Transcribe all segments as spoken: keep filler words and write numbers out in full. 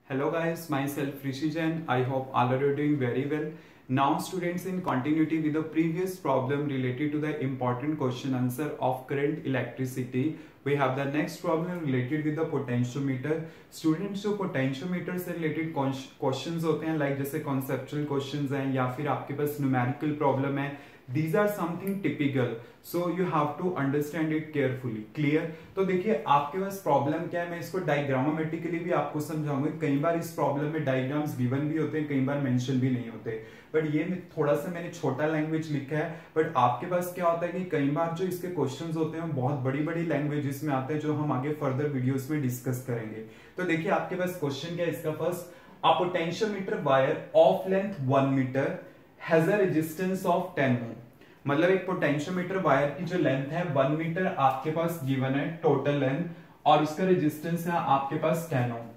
Hello guys, myself Rishi Jain. I hope all are doing very well. Now students, in continuity with the previous problem related to the important question answer of current electricity, we have the next problem related with the potentiometer. Students, जो potentiometer से related questions होते हैं like जैसे conceptual questions हैं या फिर आपके पास numerical problem है, these are something typical, so you have to understand it carefully. Clear? तो देखिए आपके पास प्रॉब्लम क्या है, मैं इसको डायग्रामेटिकली भी आपको समझाऊंगा. कई बार इस प्रॉब्लम में डायग्राम्स गिवन भी होते हैं, कई बार मेंशन भी नहीं होते, बट ये थोड़ा सा मैंने छोटा लैंग्वेज लिखा है. बट आपके पास क्या होता है कि कई बार जो इसके क्वेश्चंस होते हैं बहुत बड़ी बड़ी लैंग्वेजेस में आते हैं, जो हम आगे फर्दर वीडियोस में डिस्कस करेंगे. तो देखिए आपके पास क्वेश्चन क्या है इसका. First, a potentiometer wire of length one metre has a resistance of ten ohm. मतलब एक पोटेंशियोमीटर वायर की जो लेंथ है वन मीटर आपके पास गिवन है टोटल लेंथ, और उसका रेजिस्टेंस है आपके पास ten ohm.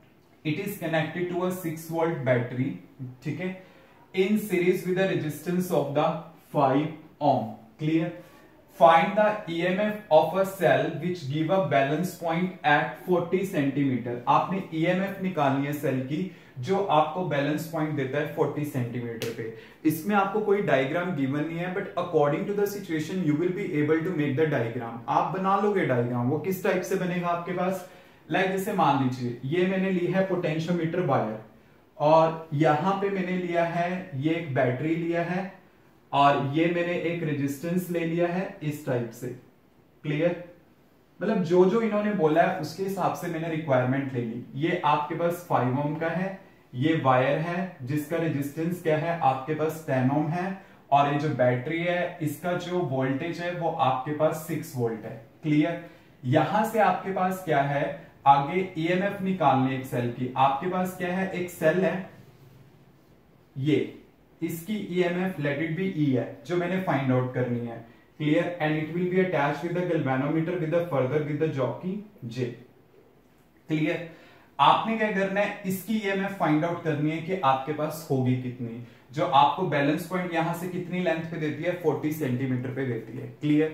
It is connected to a six volt battery, ठीक है, in series with the resistance of the five ohm. Clear? Find the EMF of a cell which give a balance point at forty centimetre. आपने EMF निकालनी है cell की जो आपको balance point देता है फोर्टी सेंटीमीटर पे. इसमें आपको कोई डायग्राम गिवन नहीं है, but according to the situation you will be able to make the diagram. आप बना लोगे डायग्राम. वो किस टाइप से बनेगा आपके पास, लाइक जैसे मान लीजिए ये मैंने ली है पोटेंशियोमीटर वायर, और यहां पे मैंने लिया है ये एक बैटरी लिया है, और ये मैंने एक रेजिस्टेंस ले लिया है इस टाइप से. क्लियर? मतलब जो जो इन्होंने बोला है उसके हिसाब से मैंने रिक्वायरमेंट ले ली. ये आपके पास फाइव ओम का है, ये वायर है जिसका रेजिस्टेंस क्या है आपके पास टेन ओम है, और ये जो बैटरी है इसका जो वोल्टेज है वो आपके पास सिक्स वोल्ट है. क्लियर? यहां से आपके पास क्या है, आगे ईएमएफ निकालने एक सेल की. आपके पास क्या है, एक सेल है, ये इसकी EMF let it be E है जो मैंने फाइंड आउट करनी है. Clear? And it will be attached with the galvanometer with the further with the jockey J. Clear? आपने क्या करना है, इसकी ईएमएफ फाइंड आउट करनी है कि आपके पास होगी कितनी, जो आपको बैलेंस पॉइंट यहां से कितनी लेंथ पे देती है, फोर्टी सेंटीमीटर पे देती है. क्लियर?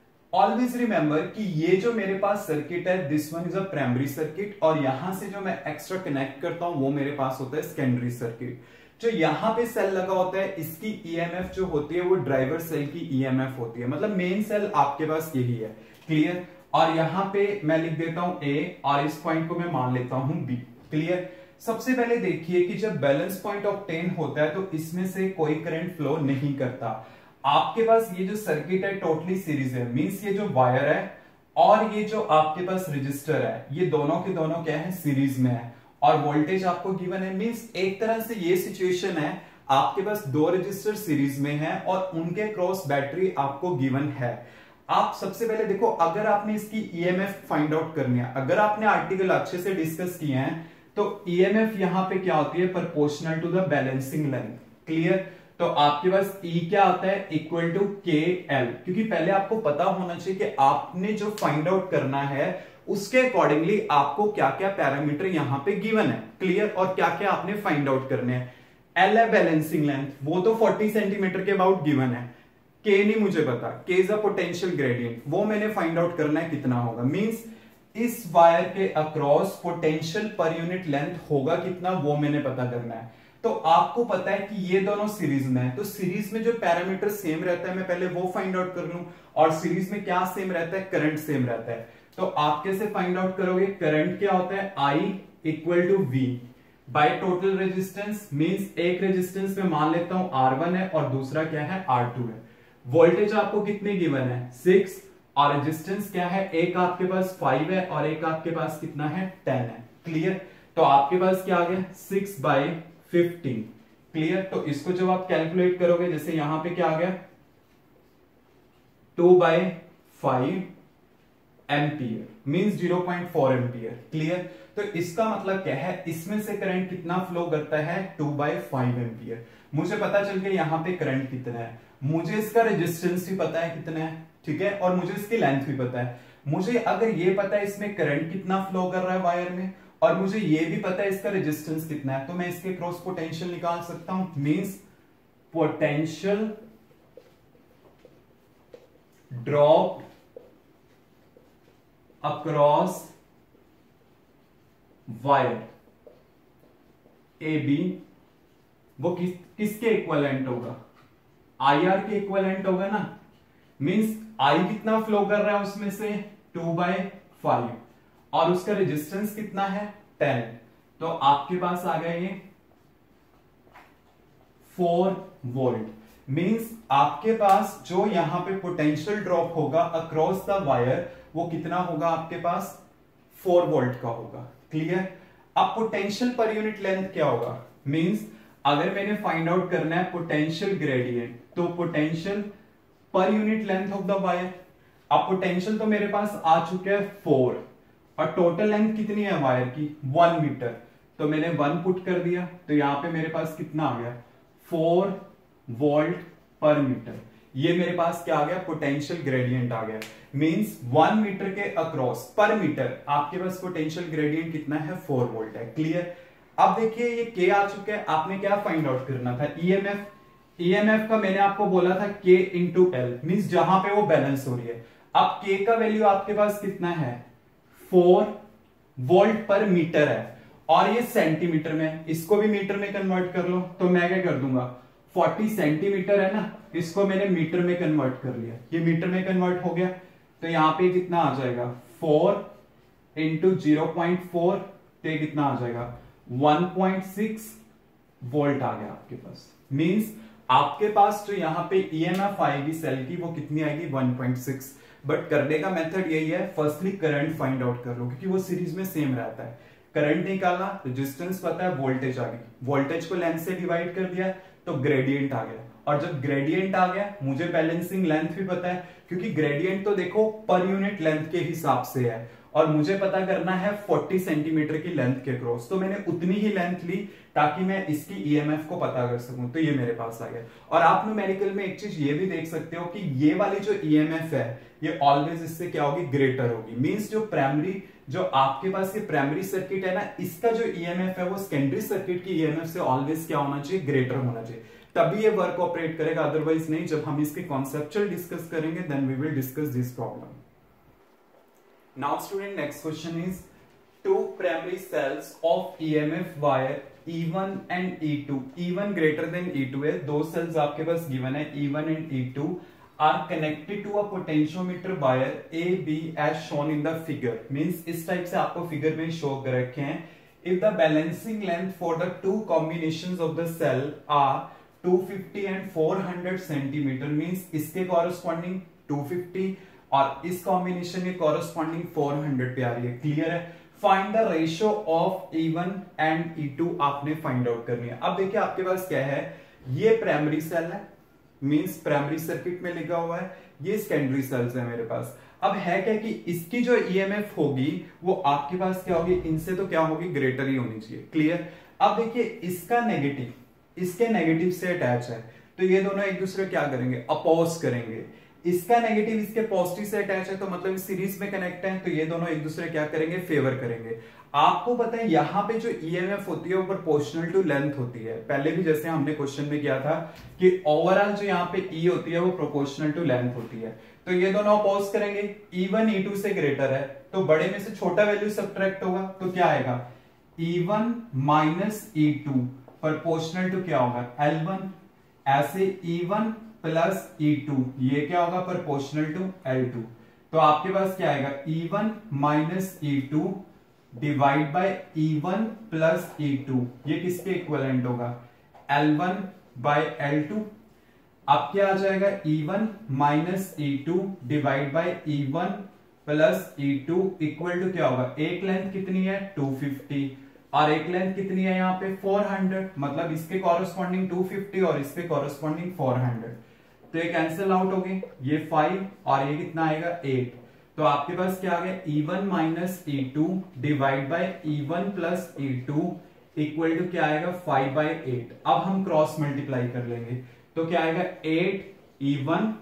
ऑलवेज रिमेंबर कि ये जो मेरे पास सर्किट है this one is a primary circuit, और यहां से जो मैं एक्स्ट्रा कनेक्ट करता हूं वो मेरे पास होता है सेकेंडरी सर्किट. जो यहां पे सेल लगा होता है इसकी ईएमएफ जो होती है वो ड्राइवर सेल की ईएमएफ होती है. मतलब मेन सेल आपके पास यही है. क्लियर? और यहां पे मैं लिख देता हूं ए, और इस पॉइंट को मैं मान लेता हूं बी. क्लियर? सबसे पहले देखिए कि जब बैलेंस पॉइंट ऑफ टेन होता है तो इसमें से कोई करंट फ्लो नहीं करता. आपके पास ये जो सर्किट है टोटली सीरीज है, मींस ये जो वायर है और ये जो आपके पास रजिस्टर है ये दोनों के दोनों क्या है, सीरीज में है, और वोल्टेज आपको गिवन है. मींस एक तरह से ये सिचुएशन है आपके पास दो रजिस्टर सीरीज में है और उनके क्रॉस बैटरी आपको गिवन है. आप सबसे पहले देखो, अगर आपने इसकी ईएमएफ फाइंड आउट करनी है, अगर आपने आर्टिकल अच्छे से डिस्कस किए हैं तो ईएमएफ यहां पे क्या होती है, proportional to the balancing length. Clear? तो आपके पास ई e क्या आता है, इक्वल टू के एल. क्योंकि पहले आपको पता होना चाहिए कि आपने जो फाइंड आउट करना है उसके अकॉर्डिंगली आपको क्या क्या पैरामीटर यहां पे गिवन है. क्लियर? और क्या क्या आपने फाइंड आउट करने हैं. एल है बैलेंसिंग लेंथ, वो तो फोर्टी सेंटीमीटर के अबाउट गिवन है. के नहीं मुझे पता, के इज अ पोटेंशियल ग्रेडियंट, वो मैंने फाइंड आउट करना है कितना होगा. मींस इस वायर के across potential per unit length होगा कितना, वो मैंने पता करना है. तो आपको पता है कि ये दोनों सीरीज में है, तो सीरीज में जो पैरामीटर सेम रहता है मैं पहले वो फाइंड आउट कर लूं. और सीरीज में क्या सेम रहता है, करंट सेम रहता है. तो आप कैसे फाइंड आउट करोगे, करंट क्या होता है, I equal to V by total resistance. Means एक रेजिस्टेंस में मान लेता हूं आर वन है और दूसरा क्या है, आर टू है. वोल्टेज आपको कितने गिवन है, सिक्स, और रेजिस्टेंस क्या है, एक आपके पास फाइव है और एक आपके पास कितना है, टेन है. क्लियर? तो आपके पास क्या आ गया, सिक्स बाई फिफ्टीन. क्लियर? तो इसको जब आप कैलकुलेट करोगे, जैसे यहां पे क्या आ गया, two by five ampere, means zero point four ampere. Clear? तो इसका मतलब क्या है, इसमें से करंट कितना फ्लो करता है, टू बाई फाइव एम्पियर. मुझे पता चल गया यहां पे करंट कितना है, मुझे इसका रेजिस्टेंस भी पता है कितना है, ठीक है, और मुझे इसकी लेंथ भी पता है. मुझे अगर ये पता है इसमें करंट कितना फ्लो कर रहा है वायर में, और मुझे ये भी पता है इसका रेजिस्टेंस कितना है, तो मैं इसके क्रॉस पोटेंशियल निकाल सकता हूं. Means potential drop across wire A B वो किस किसके इक्वलेंट होगा, आई आर के इक्वलेंट होगा ना। मींस आई कितना फ्लो कर रहा है उसमें से टू बाई फाइव और उसका रेजिस्टेंस कितना है टेन। तो आपके पास आ गया ये फोर वोल्ट। मींस आपके पास जो यहां पे पोटेंशियल ड्रॉप होगा अक्रॉस द वायर वो कितना होगा आपके पास फोर वोल्ट का होगा। क्लियर। अब पोटेंशियल पर यूनिट लेंथ क्या होगा, मींस अगर मैंने फाइंड आउट करना है पोटेंशियल ग्रेडियंट तो potential per unit length of the wire. अब पोटेंशियल तो मेरे पास आ चुका है फोर और टोटल लेंथ कितनी है वायर की वन मीटर, तो मैंने वन पुट कर दिया तो यहां पे मेरे पास कितना आ गया फोर वोल्ट पर मीटर। ये मेरे पास क्या आ गया पोटेंशियल ग्रेडियंट आ गया। मींस वन मीटर के अक्रॉस पर मीटर आपके पास पोटेंशियल ग्रेडियंट कितना है फोर वोल्ट है। क्लियर। अब देखिए ये के आ चुका है, आपने क्या फाइंड आउट करना था ईएमएफ। ईएमएफ का मैंने आपको बोला था के इंटू एल, मींस जहां पे वो बैलेंस हो रही है। अब के का वैल्यू आपके पास कितना है फोर वोल्ट पर मीटर है और ये सेंटीमीटर में, इसको भी मीटर में कन्वर्ट कर लो तो मैं क्या कर दूंगा चालीस सेंटीमीटर है ना, इसको मैंने मीटर में कन्वर्ट कर लिया, ये मीटर में कन्वर्ट हो गया तो यहां पे कितना आ जाएगा four into zero point four तो ये कितना आ जाएगा वन पॉइंट सिक्स वोल्ट आ गया आपके पास। मींस आपके पास जो यहाँ पे ईएमएफ आएगी सेल की वो कितनी आएगी वन पॉइंट सिक्स। बट करने का मेथड यही है, फर्स्टली करंट फाइंड आउट कर लो क्योंकि वो सीरीज में सेम रहता है। करंट निकाला, रेजिस्टेंस पता है, वोल्टेज आ गई, वोल्टेज को लेंथ से डिवाइड कर दिया तो ग्रेडियंट आ गया। और जब ग्रेडियंट आ गया मुझे बैलेंसिंग लेंथ भी पता है क्योंकि ग्रेडियंट तो देखो पर यूनिट लेंथ के हिसाब से है और मुझे पता करना है चालीस सेंटीमीटर की लेंथ के क्रॉस, तो मैंने उतनी ही लेंथ ली ताकि मैं इसकी ईएमएफ को पता कर सकूं। तो ये मेरे पास आ गया। और आप न्यूमेरिकल में एक चीज ये भी देख सकते हो कि ये वाली जो ईएमएफ है ये ऑलवेज इससे क्या होगी ग्रेटर होगी। मींस जो प्राइमरी जो आपके पास ये प्राइमरी सर्किट है ना, इसका जो ईएमएफ है वो सेकेंडरी सर्किट की ईएमएफ से ऑलवेज क्या होना चाहिए ग्रेटर होना चाहिए, तभी ये वर्क ऑपरेट करेगा, अदरवाइज नहीं। जब हम इसके कॉन्सेप्चुअल डिस्कस करेंगे then we will discuss this problem. Now student, next question is two primary cells of E M F wire E one and E two, E one greater than E two है, दो cells आपके पास given है E one and E two are connected to a potentiometer wire A B as shown in the figure। Means इस type से आपको figure में show कर रखे हैं। If the balancing length for the two combinations of the cell are two fifty and four hundred centimeter, means इसके corresponding two fifty और इस कॉम्बिनेशन के कॉरेस्पॉन्डिंग फोर हंड्रेड पे आ रही है। क्लियर है। Find the ratio of E one and E two आपने find out करनी है। अब देखिए आपके पास क्या है, ये प्राइमरी सेल है, मींस प्राइमरी सर्किट में लिखा हुआ है, ये सेकेंडरी सेल्स है मेरे पास। अब है क्या कि इसकी जो ईएमएफ होगी वो आपके पास क्या होगी, इनसे तो क्या होगी ग्रेटर ही होनी चाहिए। क्लियर। अब देखिए इसका नेगेटिव इसके नेगेटिव से अटैच है तो ये दोनों एक दूसरे क्या करेंगे अपोज करेंगे। इसका नेगेटिव इसके पॉजिटिव से अटैच है तो मतलब सीरीज में कनेक्ट है तो ये दोनों एक दूसरे क्या करेंगे फेवर करेंगे। आपको पता है यहाँ पे जो ईएमएफ होती है वो प्रोपोर्शनल टू लेंथ होती है। पहले भी जैसे हमने क्वेश्चन में किया था कि ओवरऑल जो यहाँ पे ई होती है वो प्रोपोर्शनल टू लेंथ होती है। तो ये दोनों अपोज करेंगे, ई वन ई टू से ग्रेटर है तो बड़े में से छोटा वैल्यू सब्ट्रैक्ट होगा तो क्या आएगा E one minus E two proportional to क्या होगा एल वन। ऐसे E one plus E two ये क्या होगा प्रोपोर्शनल टू एल टू। तो आपके पास क्या आएगा E one minus E two divide by E one plus E two, ये किसके इक्विवेलेंट होगा L one by L two. अब क्या आ जाएगा E one minus E two divide by E one plus E two equal to क्या होगा, एक लेंथ कितनी है टू फिफ्टी और एक लेंथ कितनी है यहाँ पे फोर हंड्रेड, मतलब इसके कॉरेस्पॉन्डिंग टू फिफ्टी और इसके कॉरेस्पॉन्डिंग फोर हंड्रेड। तो ये कैंसिल आउट हो गए, ये फाइव और ये कितना आएगा एट। तो आपके पास क्या आ गया E one minus E two divide by E one plus E two equal to क्या आएगा फाइव बाई एट। अब हम क्रॉस मल्टीप्लाई कर लेंगे तो क्या आएगा eight E one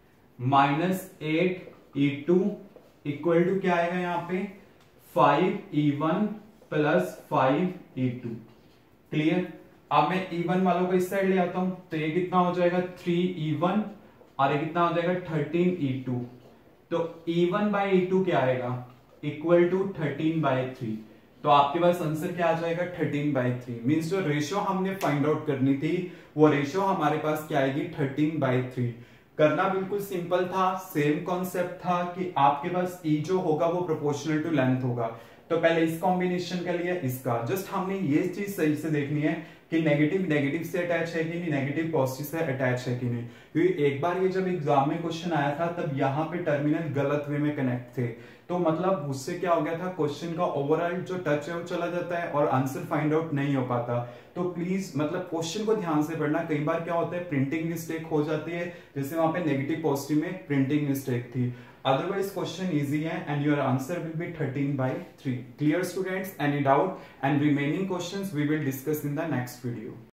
minus eight E two equal to क्या आएगा यहाँ पे five E one plus five E two. Clear. अब मैं ई वन वालों को इस साइड ले आता हूं तो ये कितना हो जाएगा थ्री ई वन और ये कितना हो जाएगा थर्टीन ई टू। तो E one by E two क्या आएगा equal to thirteen by three. तो तो आपके पास आंसर क्या आ जाएगा थर्टीन बाई थ्री। मीन्स जो रेशियो हमने फाइंड आउट करनी थी वो रेशियो हमारे पास क्या आएगी थर्टीन बाई थ्री। करना बिल्कुल सिंपल था, सेम कॉन्सेप्ट था कि आपके पास ई जो होगा वो प्रोपोर्शनल टू लेंथ होगा। तो पहले इस कॉम्बिनेशन के लिए इसका जस्ट हमने ये चीज सही से देखनी है कि नेगेटिव नेगेटिव से अटैच है कि नहीं, नेगेटिव पॉजिटिव से अटैच है कि नहीं। क्योंकि एक बार ये जब एग्जाम में क्वेश्चन आया था तब यहाँ पे टर्मिनल गलत वे में कनेक्ट थे, तो मतलब उससे क्या हो गया था, क्वेश्चन का ओवरऑल जो टच है वो चला जाता है और आंसर फाइंड आउट नहीं हो पाता। तो प्लीज मतलब क्वेश्चन को ध्यान से पढ़ना। कई बार क्या होता है प्रिंटिंग मिस्टेक हो जाती है, जैसे वहां पे नेगेटिव पॉजिटिव में प्रिंटिंग मिस्टेक थी। Otherwise question easy है and your answer will be thirteen by three. Clear students? Any doubt? And remaining questions we will discuss in the next video.